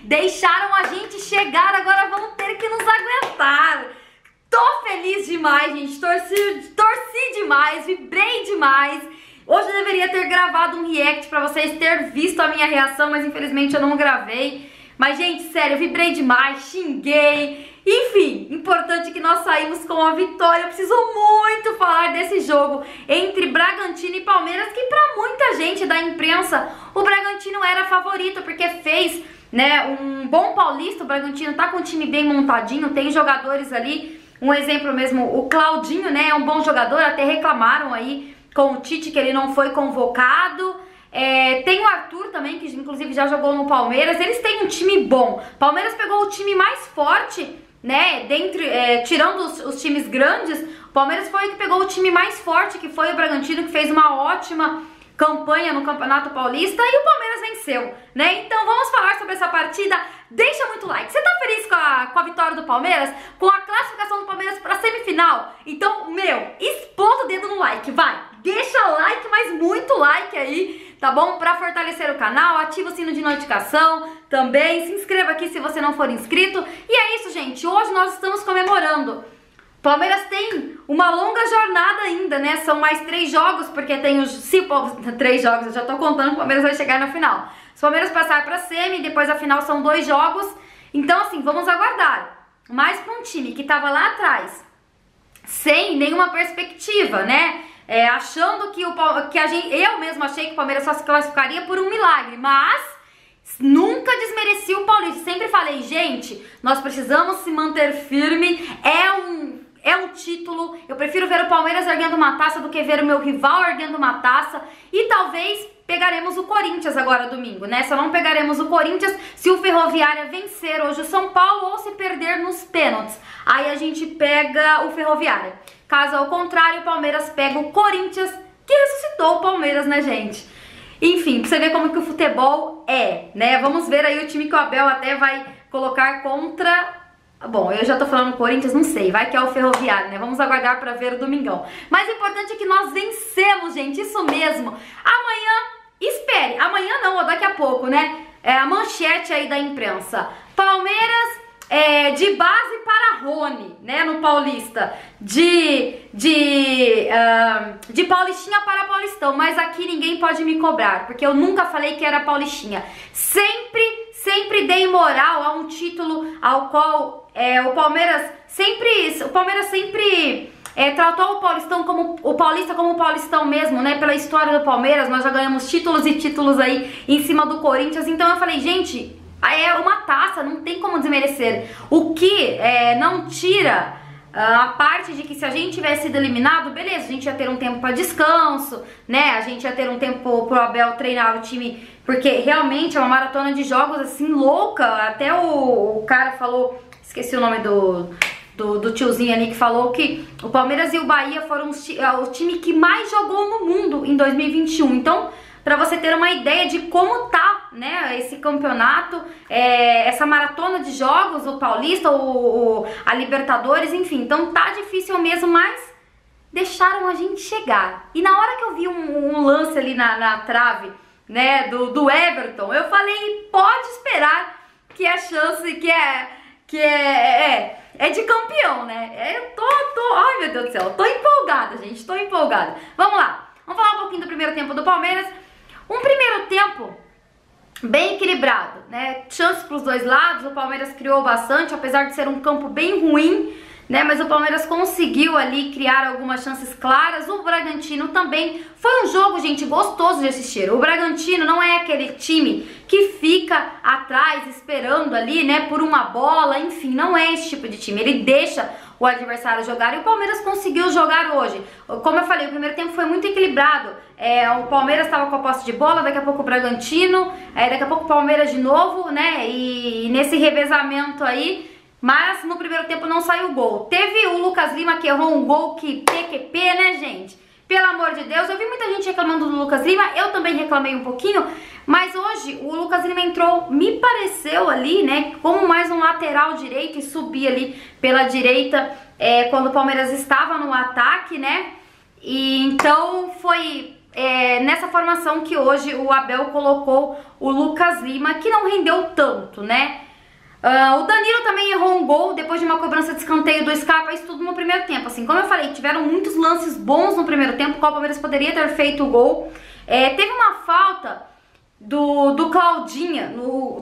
Deixaram a gente chegar, agora vão ter que nos aguentar. Tô feliz demais, gente, torci demais, vibrei demais. Hoje eu deveria ter gravado um react pra vocês terem visto a minha reação, mas infelizmente eu não gravei. Mas, gente, sério, eu vibrei demais, xinguei. Enfim, importante que nós saímos com a vitória. Eu preciso muito falar desse jogo entre Bragantino e Palmeiras, que pra muita gente da imprensa, o Bragantino era favorito, porque fez, né, um bom Paulista. O Bragantino tá com um time bem montadinho, tem jogadores ali. Um exemplo mesmo, o Claudinho, né, é um bom jogador, até reclamaram aí com o Tite que ele não foi convocado. Tem o Arthur também, que inclusive já jogou no Palmeiras. Eles têm um time bom. Palmeiras pegou o time mais forte, né, tirando os times grandes. O Palmeiras foi o que pegou o time mais forte, que foi o Bragantino, que fez uma ótima campanha no Campeonato Paulista, e o Palmeiras venceu, né? Então vamos falar sobre essa partida. Deixa muito like. Você tá feliz com a vitória do Palmeiras? Com a classificação do Palmeiras pra semifinal? Então, explode o dedo no like, vai! Deixa like, mas muito like aí, tá bom? Pra fortalecer o canal, ativa o sino de notificação também, se inscreva aqui se você não for inscrito. E é isso, gente, hoje nós estamos comemorando. Palmeiras tem uma longa jornada ainda, né? São mais 3 jogos, porque tem os 3 jogos, eu já tô contando que o Palmeiras vai chegar na final. Se o Palmeiras passar pra semi, depois a final são 2 jogos. Então, assim, vamos aguardar. Mas pra um time que tava lá atrás, sem nenhuma perspectiva, né? Achando que eu mesmo achei que o Palmeiras só se classificaria por um milagre, mas nunca desmereci o Paulista. Sempre falei, gente, nós precisamos se manter firme. É um título. Eu prefiro ver o Palmeiras erguendo uma taça do que ver o meu rival erguendo uma taça. E talvez pegaremos o Corinthians agora domingo, né? Só não pegaremos o Corinthians se o Ferroviária vencer hoje o São Paulo ou se perder nos pênaltis. Aí a gente pega o Ferroviária. Caso ao contrário, o Palmeiras pega o Corinthians, que ressuscitou o Palmeiras, né, gente? Enfim, pra você ver como que o futebol né? Vamos ver aí o time que o Abel até vai colocar contra... Bom, eu já tô falando Corinthians, não sei, vai que é o Ferroviário, né? Vamos aguardar pra ver o domingão. Mas o importante é que nós vencemos, gente, isso mesmo. Amanhã, espere, amanhã não, ou daqui a pouco, né? A manchete aí da imprensa. Palmeiras de base para Rony, né, no Paulista. De Paulistinha para Paulistão, mas aqui ninguém pode me cobrar, porque eu nunca falei que era Paulistinha. Sempre dei moral a um título ao qual o Palmeiras sempre tratou o Paulista como o Paulistão mesmo, né? Pela história do Palmeiras, nós já ganhamos títulos e títulos aí em cima do Corinthians. Então eu falei, gente, é uma taça, não tem como desmerecer. O que não tira a parte de que se a gente tivesse sido eliminado, beleza, a gente ia ter um tempo para descanso, né? A gente ia ter um tempo pro Abel treinar o time, porque realmente é uma maratona de jogos assim louca. Até o cara falou, esqueci o nome do tiozinho ali, que falou que o Palmeiras e o Bahia foram o time que mais jogou no mundo em 2021. Então, pra você ter uma ideia de como tá, né, esse campeonato, essa maratona de jogos, o Paulista, a Libertadores, enfim. Então tá difícil mesmo, mas deixaram a gente chegar. E na hora que eu vi um lance ali na trave, né, do Everton, eu falei, pode esperar que a chance, que é de campeão, né? Eu ai meu Deus do céu, tô empolgada, gente, tô empolgada. Vamos lá, vamos falar um pouquinho do primeiro tempo do Palmeiras. Um primeiro tempo bem equilibrado, né? Chances para os dois lados, o Palmeiras criou bastante, apesar de ser um campo bem ruim, né? Mas o Palmeiras conseguiu ali criar algumas chances claras. O Bragantino também. Foi um jogo, gente, gostoso de assistir. O Bragantino não é aquele time que fica atrás esperando ali, né, por uma bola, enfim, não é esse tipo de time. Ele deixa o adversário jogar e o Palmeiras conseguiu jogar hoje. Como eu falei, o primeiro tempo foi muito equilibrado. O Palmeiras estava com a posse de bola, daqui a pouco o Bragantino, daqui a pouco o Palmeiras de novo, né? E nesse revezamento aí, mas no primeiro tempo não saiu gol. Teve o Lucas Lima que errou um gol que PQP, né, gente? Pelo amor de Deus, eu vi muita gente reclamando do Lucas Lima, eu também reclamei um pouquinho, mas hoje o Lucas Lima entrou, me pareceu ali, né, como mais um lateral direito e subia ali pela direita quando o Palmeiras estava no ataque, né? E então foi nessa formação que hoje o Abel colocou o Lucas Lima, que não rendeu tanto, né? O Danilo também errou um gol depois de uma cobrança de escanteio do Scarpa, isso tudo no primeiro tempo. Assim, como eu falei, tiveram muitos lances bons no primeiro tempo, qual o Palmeiras poderia ter feito o gol. Teve uma falta do Claudinho,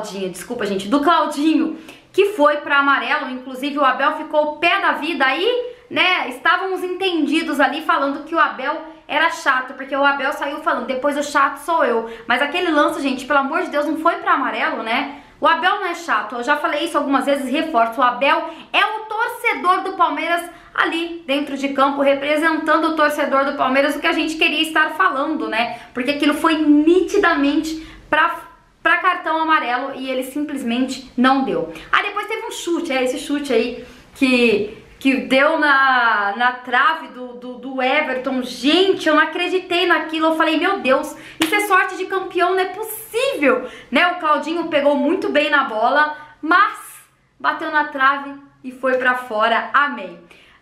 do Claudinho, que foi para amarelo. Inclusive o Abel ficou pé da vida aí, né? Estávamos entendidos ali falando que o Abel era chato, porque o Abel saiu falando, depois o chato sou eu. Mas aquele lance, gente, pelo amor de Deus, não foi para amarelo, né? O Abel não é chato, eu já falei isso algumas vezes e reforço, o Abel é o torcedor do Palmeiras ali dentro de campo, representando o torcedor do Palmeiras, o que a gente queria estar falando, né? Porque aquilo foi nitidamente pra cartão amarelo e ele simplesmente não deu. Aí depois teve um chute, esse chute aí que deu na trave do Everton. Gente, eu não acreditei naquilo, eu falei, meu Deus, isso é sorte de campeão, não é possível, né? O Claudinho pegou muito bem na bola, mas bateu na trave e foi pra fora, amém.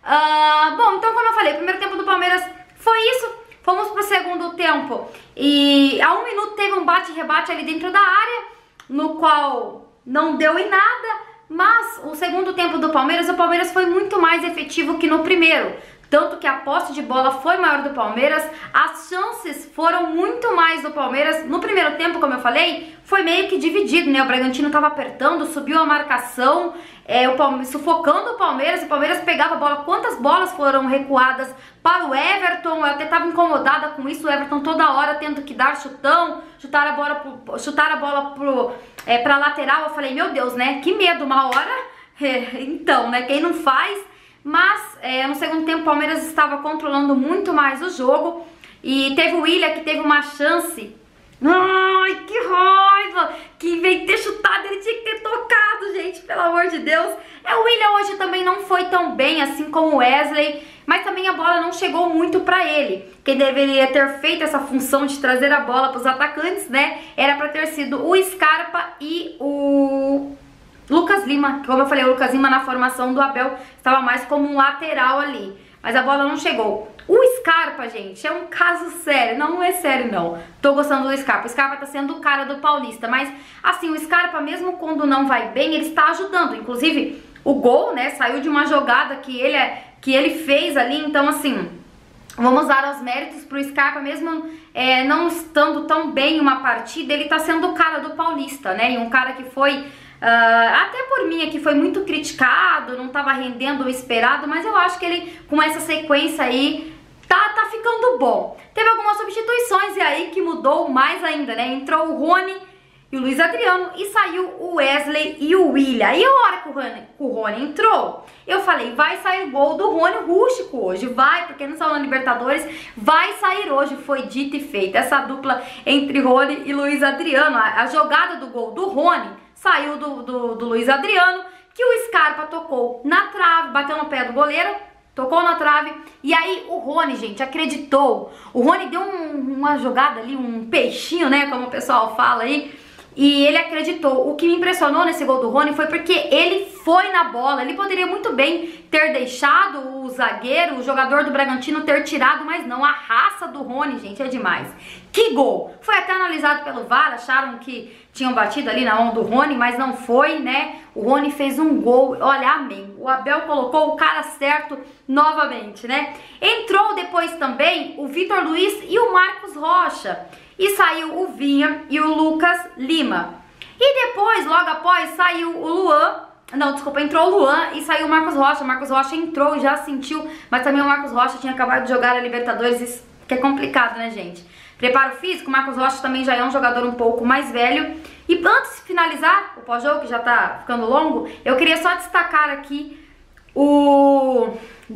Bom, então como eu falei, o primeiro tempo do Palmeiras foi isso, fomos pro segundo tempo e a 1 minuto teve um bate-rebate ali dentro da área, no qual não deu em nada. Mas o segundo tempo do Palmeiras, o Palmeiras foi muito mais efetivo que no primeiro. Tanto que a posse de bola foi maior do Palmeiras, as chances foram muito mais do Palmeiras. No primeiro tempo, como eu falei, foi meio que dividido, né? O Bragantino estava apertando, subiu a marcação, sufocando o Palmeiras pegava a bola. Quantas bolas foram recuadas para o Everton? Eu até estava incomodada com isso, o Everton toda hora tendo que dar chutão, chutar a bola pra lateral. Eu falei, meu Deus, né? Que medo, uma hora. Então, né? Quem não faz... Mas no segundo tempo o Palmeiras estava controlando muito mais o jogo. E teve o Willian que teve uma chance. Ai, que raiva! Que em vez de ter chutado, ele tinha que ter tocado, gente, pelo amor de Deus. O Willian hoje também não foi tão bem assim como o Wesley, mas também a bola não chegou muito pra ele. Quem deveria ter feito essa função de trazer a bola pros atacantes, né, era pra ter sido o Scarpa e o Lucas Lima. Como eu falei, o Lucas Lima na formação do Abel estava mais como um lateral ali, mas a bola não chegou. O Scarpa, gente, é um caso sério. Não é sério, não. Tô gostando do Scarpa. O Scarpa tá sendo o cara do Paulista, mas assim, o Scarpa, mesmo quando não vai bem, ele está ajudando. Inclusive, o gol, né, saiu de uma jogada que ele fez ali. Então, assim, vamos dar os méritos pro Scarpa, mesmo não estando tão bem uma partida, ele tá sendo o cara do Paulista, né? E um cara que foi... até por mim aqui foi muito criticado, não estava rendendo o esperado, mas eu acho que ele, com essa sequência aí, tá ficando bom. Teve algumas substituições e aí que mudou mais ainda, né? Entrou o Rony e o Luiz Adriano e saiu o Wesley e o Willian. E a hora que o Rony entrou, eu falei, vai sair o gol do Rony rústico hoje, vai, porque não saiu na Libertadores, vai sair hoje, foi dito e feito. Essa dupla entre Rony e Luiz Adriano, a jogada do gol do Rony saiu do Luiz Adriano, que o Scarpa tocou na trave, bateu no pé do goleiro, tocou na trave, e aí o Rony, gente, acreditou. O Rony deu uma jogada ali, um peixinho, né, como o pessoal fala aí, e ele acreditou. O que me impressionou nesse gol do Rony foi porque ele foi na bola. Ele poderia muito bem ter deixado o zagueiro, o jogador do Bragantino, ter tirado, mas não. A raça do Rony, gente, é demais. Que gol! Foi até analisado pelo VAR, acharam que tinham batido ali na mão do Rony, mas não foi, né? O Rony fez um gol, olha, amém. O Abel colocou o cara certo novamente, né? Entrou depois também o Vitor Luiz e o Marcos Rocha. E saiu o Vinha e o Lucas Lima. E depois, logo após, saiu o Luan. Não, desculpa, entrou o Luan e saiu o Marcos Rocha. O Marcos Rocha entrou, já sentiu, mas também o Marcos Rocha tinha acabado de jogar a Libertadores, isso que é complicado, né, gente? Preparo físico, o Marcos Rocha também já é um jogador um pouco mais velho. E antes de finalizar o pós-jogo, que já tá ficando longo, eu queria só destacar aqui o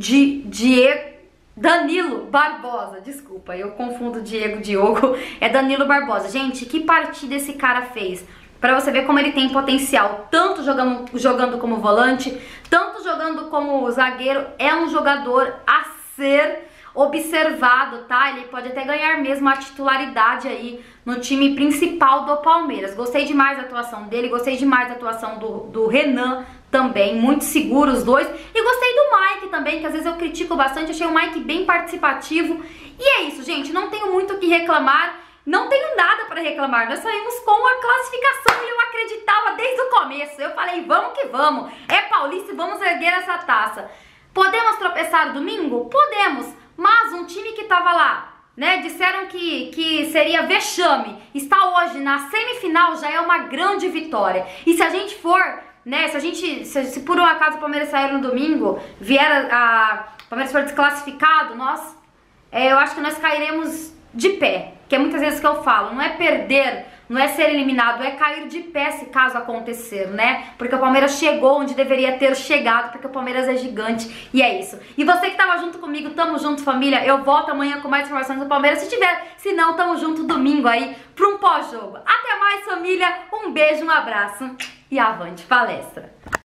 Danilo Barbosa, desculpa, eu confundo Diogo, é Danilo Barbosa. Gente, que partida esse cara fez, pra você ver como ele tem potencial, tanto jogando como volante, tanto jogando como zagueiro. É um jogador a ser observado, tá? Ele pode até ganhar mesmo a titularidade aí no time principal do Palmeiras. Gostei demais da atuação dele, gostei demais da atuação do Renan também, muito seguro os dois. E gostei do Mike também, que às vezes eu critico bastante, achei o Mike bem participativo. E é isso, gente, não tenho muito o que reclamar, não tenho nada para reclamar. Nós saímos com a classificação e eu acreditava desde o começo. Eu falei, vamos que vamos, é Paulista e vamos erguer essa taça. Podemos tropeçar domingo? Podemos, mas um time que tava lá, né, disseram que seria vexame, está hoje na semifinal, já é uma grande vitória. E se a gente for, né, se por um acaso o Palmeiras sair no domingo, o Palmeiras for desclassificado, eu acho que nós cairemos de pé, que é muitas vezes que eu falo, não é perder, não é ser eliminado, é cair de pé se caso acontecer, né? Porque o Palmeiras chegou onde deveria ter chegado, porque o Palmeiras é gigante e é isso. E você que tava junto comigo, tamo junto, família, eu volto amanhã com mais informações do Palmeiras, se não, tamo junto domingo aí pra um pós-jogo. Até mais, família, um beijo, um abraço e avante palestra!